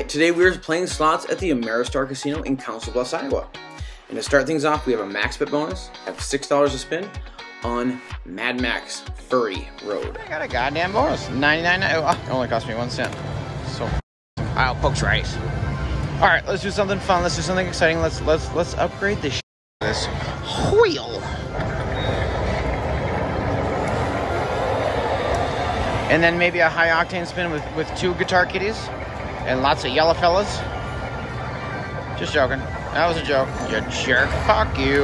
Alright, today we're playing slots at the Ameristar Casino in Council Bluffs, Iowa. And to start things off, we have a max bet bonus of $6 to spin on Mad Max Furry Road. I got a goddamn bonus. 99. Oh, it only cost me 1 cent. So, I'll pokes rice. All right, let's do something fun. Let's do something exciting. Let's upgrade this wheel. And then maybe a high octane spin with 2 guitar kitties and lots of yellow fellas. Just joking. That was a joke. You jerk. Fuck you.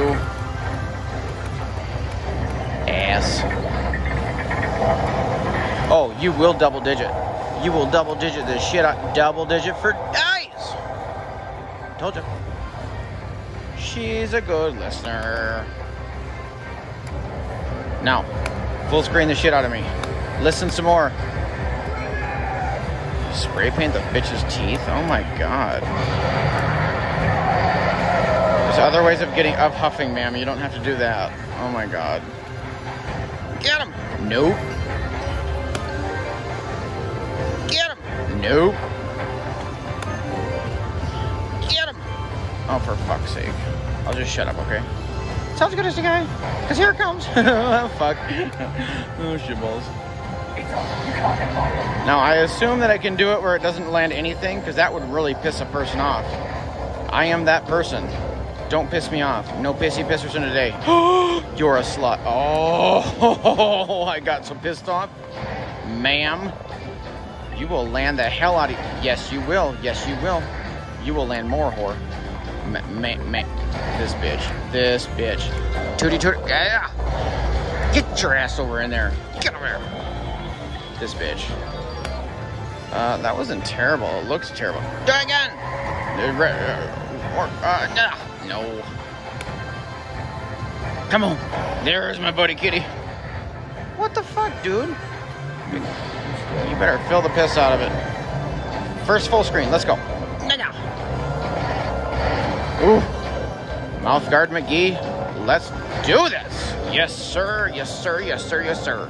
Ass. Oh, you will double digit. You will double digit this shit out. Double digit for dice. Told you. She's a good listener. Now, full screen the shit out of me. Listen some more. Spray paint the bitch's teeth? Oh my god. There's other ways of huffing, ma'am. You don't have to do that. Oh my god. Get him! Nope. Get him! Nope. Get him! Oh, for fuck's sake. I'll just shut up, okay? Sounds good, SDGuy. Because here it comes. Fuck. Oh, shitballs. Now, I assume that I can do it where it doesn't land anything, because that would really piss a person off. I am that person. Don't piss me off. No pissy pissers in today. You're a slut. Oh, I got so pissed off. Ma'am, you will land the hell out of you. Yes, you will. Yes, you will. You will land more, whore. This bitch. This bitch. Tootie tootie. Yeah. Get your ass over in there. Get over there. This bitch. That wasn't terrible. It looks terrible. Die again. No. Come on. There's my buddy kitty. What the fuck, dude? You better fill the piss out of it. First full screen. Let's go. Ooh. Mouth guard McGee. Let's do this. Yes, sir. Yes, sir. Yes, sir. Yes, sir.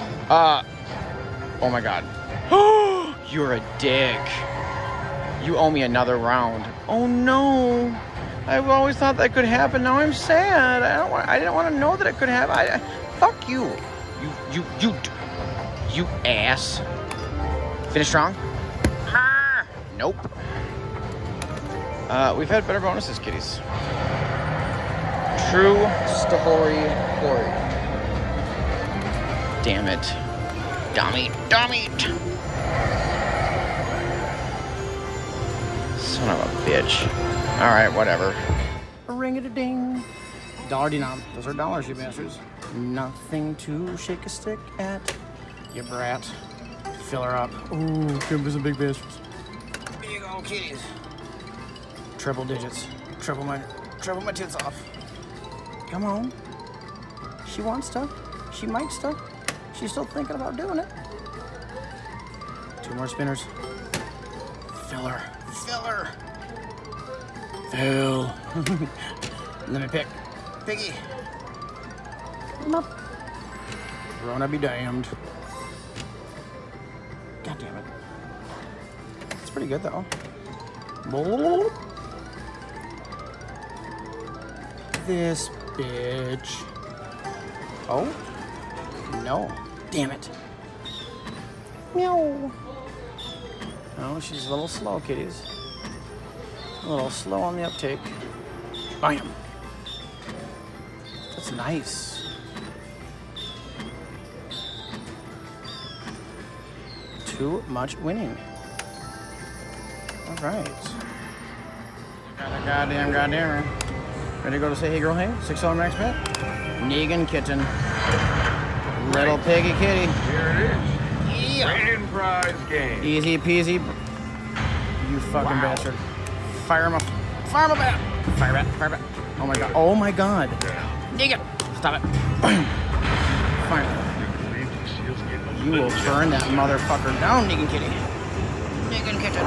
Oh my god. You're a dick. You owe me another round. Oh no. I've always thought that could happen. Now I'm sad. I didn't want to know that it could happen. Fuck you. You ass. Finish strong? Nope. We've had better bonuses, kitties. True story. Damn it. Dummy. Son of a bitch. Alright, whatever. Ring-a-da-ding. Dollar denom. Those are dollars, you bastards. Nothing to shake a stick at, you brat. Fill her up. Ooh, give me some big bastards. Big old kitties. Triple digits. Triple my tits off. Come on. She wants stuff. She might stuff. She's still thinking about doing it. 2 more spinners. Fill her. Fill. Let me pick. Piggy. Nope. Rona be damned. God damn it. It's pretty good though. This bitch. Oh? No. Damn it. Meow. Oh, she's a little slow, kitties. A little slow on the uptake. Bam. That's nice. Too much winning. All right. Goddamn. Ready to go to say hey girl hey? $6 max bet? Negan kitten. Little piggy kitty. Here it is. Yeah. Grand prize game. Easy peasy. You fucking bastard. Fire him up. Fire bat. Oh my god. Negan. Stop it. Fire. You will burn that motherfucker down, Negan kitty. Negan kitten.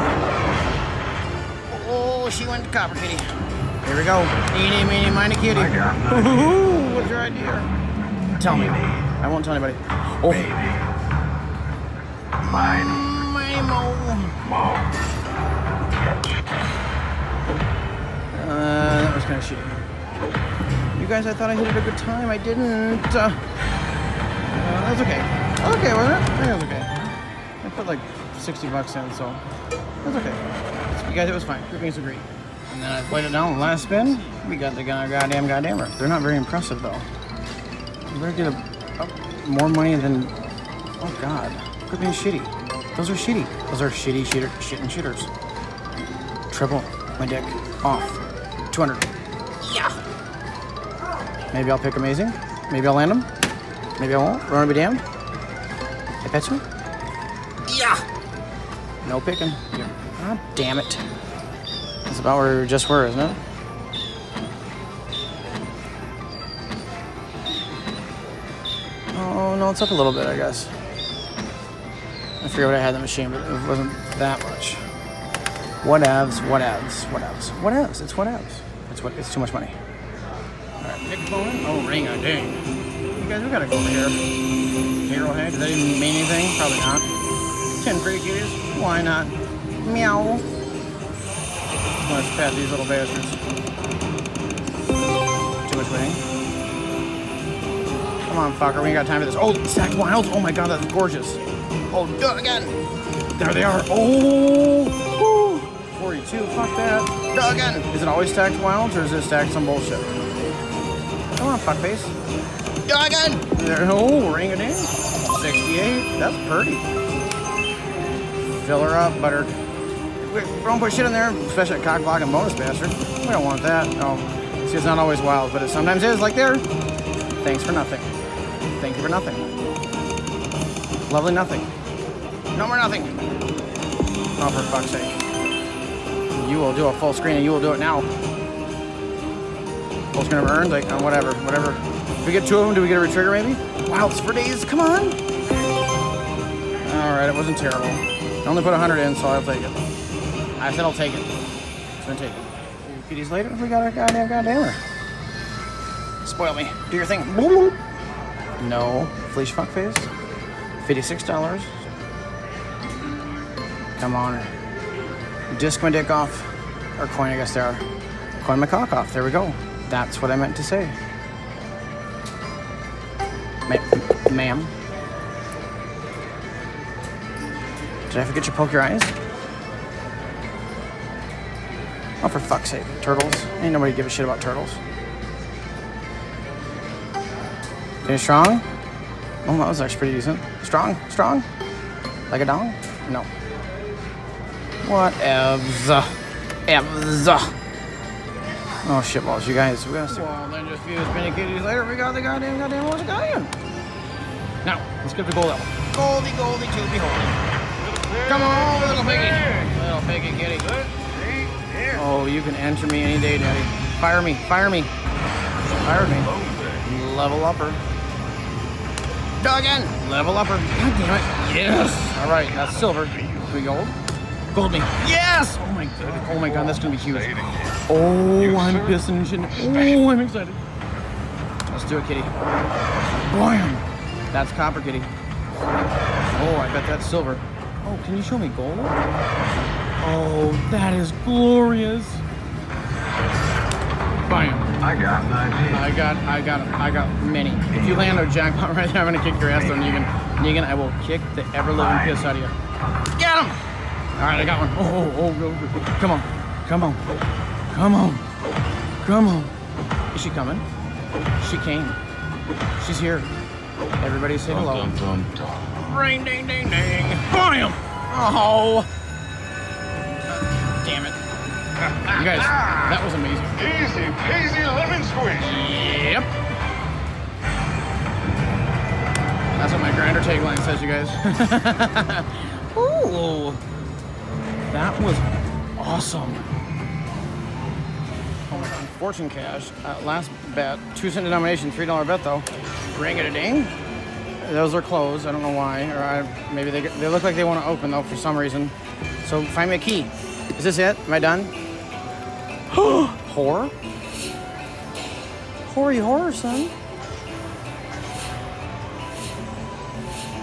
Oh, she went to copper kitty. Here we go. Eeny, meeny, miny, kitty. What's your idea? Tell me. I won't tell anybody. Oh. Baby. Mine. Mo. That was kind of shitty. You guys, I thought I hit it a good time. I didn't. That was okay. Okay, wasn't it? I think it was okay. I put like 60 bucks in, so that's okay. You guys, it was fine. Group means agree. And then I played it down the last spin. We got the goddamner. They're not very impressive though. You better get more money than. Oh god, group means shitty. Those are shitty. Those are shitty shitters. Triple my dick off. 200. Yeah. Maybe I'll pick amazing. Maybe I'll land them. Maybe I won't. Run be damned. I bet you. Yeah. No picking. God damn it. That's about where we just were, isn't it? Oh no, it's up a little bit, I guess. I forget what I had in the machine, but it wasn't that much. Whatevs. It's whatevs. It's too much money. Alright, pick phone. Oh, ring a ding. You guys, we gotta go over here. Hero head, does that even mean anything? Probably not. 10 free kitties. Why not? Meow. Let's pet these little bastards. Too much waiting. Come on, fucker, we ain't got time for this. Oh, stacked wilds. Oh my god, that's gorgeous. Oh, do it again. There they are. Oh, 42. Fuck that. Do it again. Is it always stacked wilds or is it stacked some bullshit? Come on, fuckface. Do it again. There. Oh, ring it in. 68. That's pretty. Fill her up, butter. We don't put shit in there, especially a cock block and bonus bastard. We don't want that. No. See, it's not always wild, but it sometimes is, like there. Thanks for nothing. Thank you for nothing. Lovely nothing. No more nothing. Oh, for fuck's sake. You will do a full screen and you will do it now. Full screen of earned? Like, whatever. If we get 2 of them, do we get a retrigger maybe? Wilds for days, come on! Alright, it wasn't terrible. I only put 100 in, so I'll take it. I said I'll take it. It's gonna take it. A few days later, we got our goddamner. Spoil me. Do your thing. No. Fleece fuckface. $56. Come on. Disc my dick off. Or coin, I guess they are. Coin my cock off. There we go. That's what I meant to say. Ma'am. Did I forget you poke your eyes? Oh, for fuck's sake. Turtles. Ain't nobody give a shit about turtles. Okay, strong? Oh, that was actually pretty decent. Strong? Like a dong? No. Whatevs. Oh, shitballs, you guys. We gotta see. Well, then just a few spinny kitties later, we got the goddamn what's going. Now, let's get the gold level. Goldie to behold. Come on, little piggy. Little piggy kitty. Oh, you can enter me any day, daddy. Fire me. Level upper. Dog again. Level upper. God damn it. Yes. All right, that's silver. Can we gold? Gold me. Yes. Oh my god, that's gonna be huge. Oh, I'm pissing shit. Oh, I'm excited. Let's do it, kitty. Bam. That's copper, kitty. Oh, I bet that's silver. Oh, can you show me gold? Oh, that is glorious. Bam. I got an idea. I got many. If you land a jackpot right there, I'm gonna kick your ass though, Negan. Negan, I will kick the ever-living piss out of you. Get him! All right, I got one. Oh, come on. Is she coming? She came. She's here. Everybody say hello. Ring, ding, ding, ding. Bam! Oh. Damn it. You guys, that was amazing. Easy peasy lemon squeeze. Yep. That's what my grinder tagline says, you guys. Ooh. That was awesome. Oh my god. Fortune cash. Last bet. 2-cent denomination, $3 bet though. Ring it a ding. Those are closed. I don't know why. Or maybe they look like they want to open though for some reason. So find me a key. Is this it? Am I done? Whore? Hoary horror, son.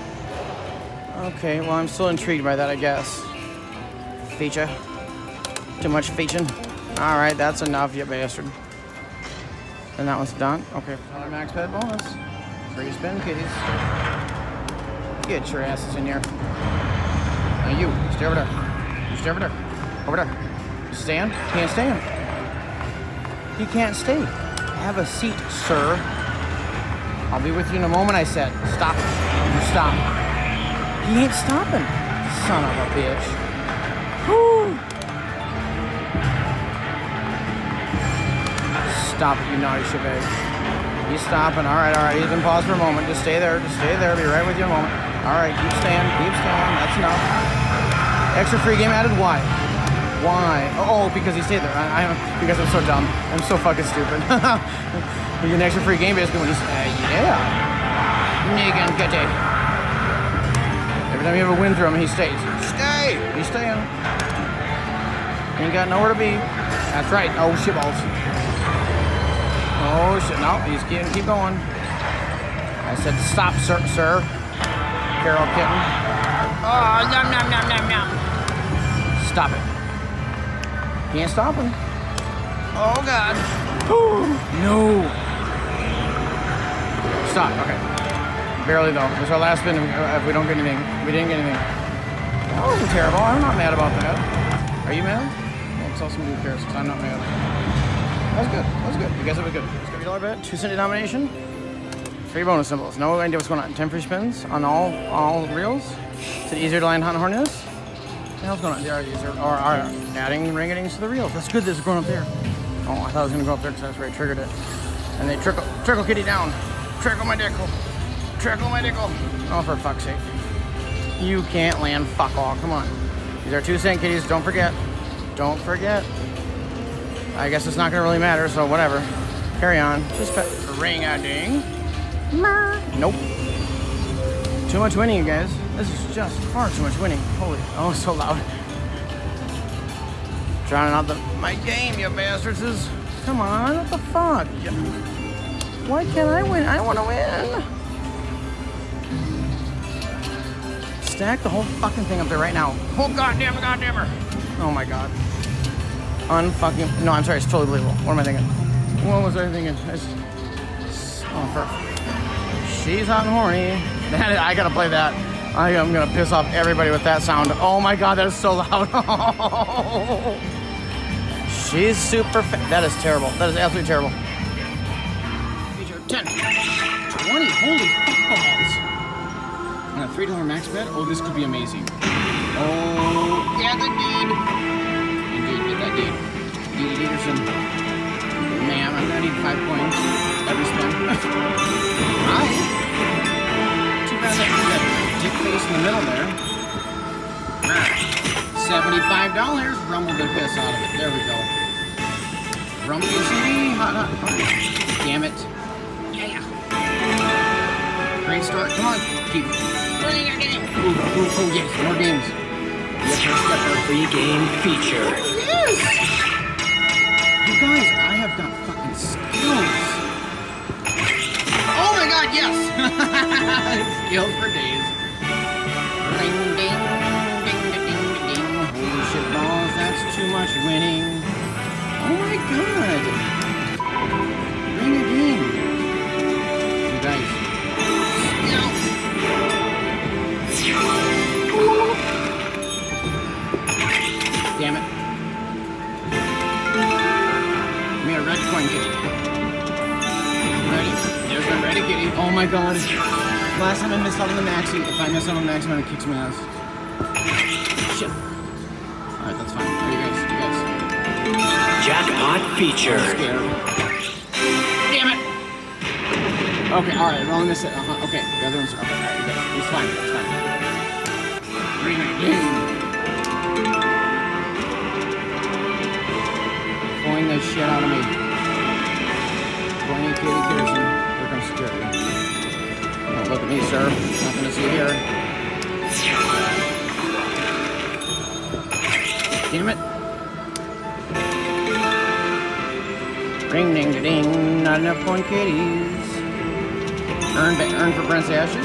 Okay, well, I'm still intrigued by that, I guess. Feature. Too much featuring. Alright, that's enough, you bastard. And that one's done. Okay, another max bet bonus. Free spin, kitties. Get your asses in here. Now you, stay over there. You stay over there. Over there. Stand? Can't stand. He can't stay. Have a seat, sir. I'll be with you in a moment, I said. Stop. You stop. He ain't stopping. Son of a bitch. Woo. Stop it, you naughty shitbag. He's stopping. Alright. He's in pause for a moment. Just stay there. Just stay there. I'll be right with you in a moment. Alright, keep staying. Keep staying. That's enough. Extra free game added. Why? Why? Oh, because he stayed there. Because I'm so dumb. I'm so fucking stupid. You get an extra free game basically when he's... yeah. Negan, Gtech. Every time you have a win through him, he stays. Stay! He's staying. Ain't got nowhere to be. That's right. Oh, shitballs. Oh, shit. No, he's getting... Keep going. I said stop, sir. Carol kitten. Oh, nom. Stop it. Can't stop him. Oh, God. No. Stop. Okay. Barely, though. This is our last spin if we don't get anything. We didn't get anything. That wasn't terrible. I'm not mad about that. Are you mad? Well, tell somebody who cares, because I'm not mad. That was good. That was good. You guys have a good $50 bet. 2-cent denomination. 3 bonus symbols. No idea what's going on. 10 free spins on all reels. Is it easier to land hunt horniness? What the hell's going on? They are adding ring-a-dings to the reels. That's good. This is going up there. Oh, I thought I was going to go up there because that's where I triggered it. And they trickle kitty down. Trickle my dickle. Trickle my dickle. Oh, for fuck's sake. You can't land fuck all. Come on. These are 2-cent kitties. Don't forget. Don't forget. I guess it's not going to really matter, so whatever. Carry on. Just ring-a-ding. Nope. Too much winning, you guys. This is just far too much winning. Holy, oh, so loud. Drowning out my game, you bastards. Come on, what the fuck? Why can't I win? I want to win. Stack the whole fucking thing up there right now. Oh, goddamn. Oh my god. Unfucking. No, I'm sorry. It's totally believable. What am I thinking? What was I thinking? Oh, perfect. She's hot and horny. I gotta play that. I am gonna piss off everybody with that sound. Oh my god, that is so loud. She's super that is terrible. That is absolutely terrible. Feature 10. 20. Holy fuck balls. On a $3 max bet? Oh, this could be amazing. Oh, yeah, that deed. Indeed, get that deed. Deed Peterson. Ma'am, I'm gonna need 5 points every spin. Hi. Too bad that dick face in the middle there. $75. Rumble the piss out of it. There we go. Rumble the CD. Hot. Damn it. Yeah. Great start. Come on. Keep playing your game. Oh, yes. More games. Free game feature. Yes. You guys, I have got fucking skills. Oh my god, yes! Skills for days. Ding, ding, ding, ding, ding, ding. Holy shit balls, that's too much winning. Oh my god. Bring it in. You guys. Damn it. Give me a red coin, kitty. Ready? There's my ready kitty. Oh my god. Last time I missed out on the maxi. If I miss out on the maxi, I'm gonna kick some ass. Shit. Alright, that's fine. Oh, you guys. Jackpot feature. I'm scared. Damn it! Okay, alright, I only missed it. Okay, the other one's... Okay, alright, you guys. It's fine, it's fine. Bring it in. Pulling the shit out of me. Pulling kitty Peterson. Here comes security. Don't look at me, sir. Nothing to see here. Damn it. Ring ding da ding. Not enough coin kitties. Earn for Brent's ashes.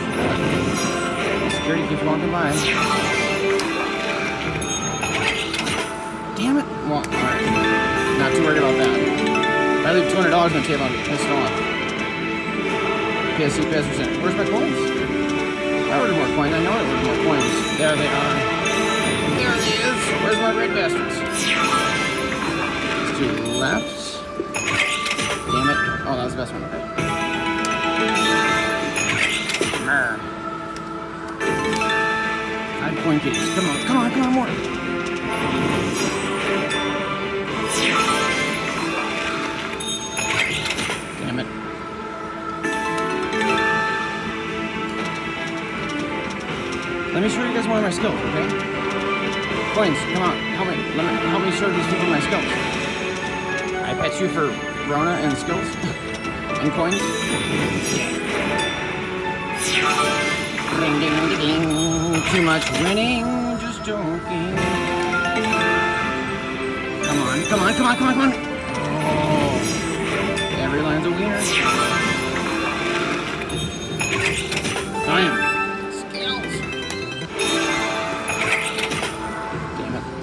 Security keeps walking by. Damn Damn it. Well, alright. Not too worried about that. If I leave $200 on the table, I'm pissed off. PSC %. Where's my coins? I ordered more coins. I know I ordered more coins. There they are. There it is. Where's my red bastards? It's to the left. Damn it. Oh, that was the best one. Okay. Merr. 5 coin kitties. Come on, come on, come on, more. Damn it. Let me show you guys one of my skills, okay? Coins, come on, help me show these people my skills. I bet you for Rona and skills and coins. Ding ding ding ding. Too much winning, just joking. Come on, come on, come on, come on, come on. Oh, every line's a winner. Bam. Skills. Damn it.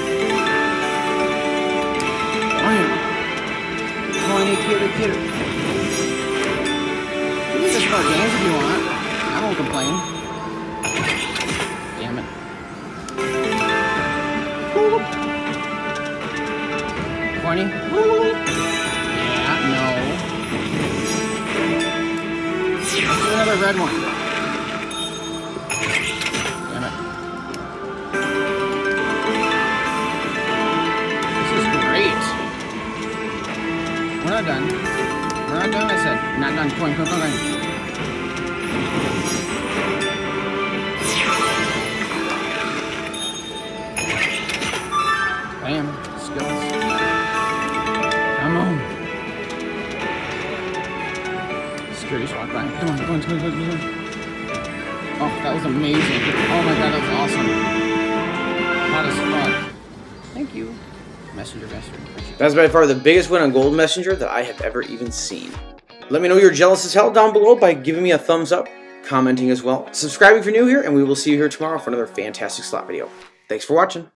Bam. Coiny cuter cuter. You can just start games if you want. I won't complain. Damn it. 20? Yeah, no. Let's do another red one. Damn it. This is great. We're not done. We're not done, I said. Not done. Coin, coin, coin, coin. Bam. Skills. Come on. Security's walk by. Come on, come on, come on, come on, come on. Oh, that was amazing. Oh my god, that was awesome. Hot as fuck. Thank you. Messenger, messenger. That's by far the biggest win on Gold Messenger that I have ever even seen. Let me know you're jealous as hell down below by giving me a thumbs up, commenting as well, subscribing if you're new here, and we will see you here tomorrow for another fantastic slot video. Thanks for watching.